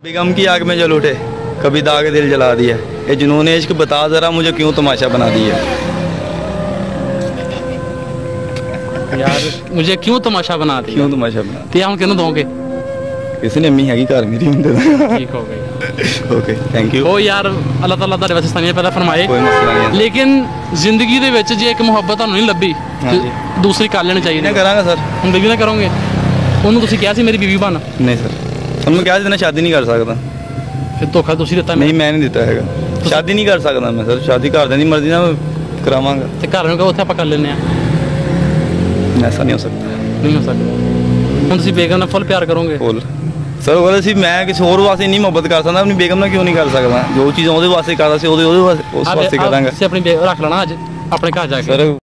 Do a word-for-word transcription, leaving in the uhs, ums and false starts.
बेगम की आग में जल उठे, कभी दाग दिल जला दिया। ये जुनून इश्क बता जरा मुझे क्यों तमाशा बना दिया। यार मुझे क्यों तमाशा बना दिया, क्यों तमाशा बना ते हम क्यों दोगे। किसी ने अम्मी हैगी घर मेरी उनके ठीक हो गई। Okay thank you. ओ यार अल्लाह ताला ਤੁਹਾਡੇ ਵਾਸਤੇ ਸਤਾਨੀਆਂ ਪੈਦਾ ਫਰਮਾਏ। कोई मसला नहीं है। ਲੇਕਿਨ ਜ਼ਿੰਦਗੀ ਦੇ ਵਿੱਚ ਜੇ ਇੱਕ ਮੁਹੱਬਤ ਤੁਹਾਨੂੰ ਨਹੀਂ ਲੱਭੀ हाँ जी। ਦੂਸਰੀ ਕਰ ਲੈਣੀ ਚਾਹੀਦੀ मैं करांगा सर। ਹੁਣ ਬੀਵੀ ਨਾ ਕਰੋਗੇ, ਉਹਨੂੰ ਤੁਸੀਂ ਕਿਹਾ ਸੀ ਮੇਰੀ ਬੀਵੀ ਬਣ, नहीं सर, हम मैं क्या देना शादी नहीं कर सकता। ਫਿਰ ਧੋਖਾ ਤੁਸੀਂ ਦਿੱਤਾ नहीं मैं नहीं देता है, शादी नहीं कर सकता मैं सर। शादी घर दी मर्जी ना करावांगा। ਤੇ ਘਰ ਨੂੰ ਕਹੋ ਉੱਥੇ ਆਪਾਂ ਕਰ ਲੈਂਦੇ ਆ। ऐसा नहीं हो सकता। ਨਹੀਂ ਹੋ ਸਕਦਾ। ਹੁਣ ਤੁਸੀਂ ਬੇਗਮ ਨਾਲ ਫੁੱਲ ਪਿਆਰ ਕਰੋਗੇ। फुल सर वो सी मैं किसी और वास्ते नहीं मुहब्बत कर सकता, अपनी बेगम ना क्यों नहीं कर सकता। जो चीज़ ਉਹਦੇ ਵਾਸਤੇ ਕਰਦਾ ਸੀ ਉਹਦੇ ਉਹਦੇ ਵਾਸਤੇ ਉਸ ਵਾਸਤੇ ਕਰਾਂਗਾ। ਤੁਸੀਂ ਆਪਣੀ ਬੇ- ਰੱਖ ਲੈਣਾ ਅੱਜ ਆਪਣੇ ਘਰ ਜਾ ਕੇ। सर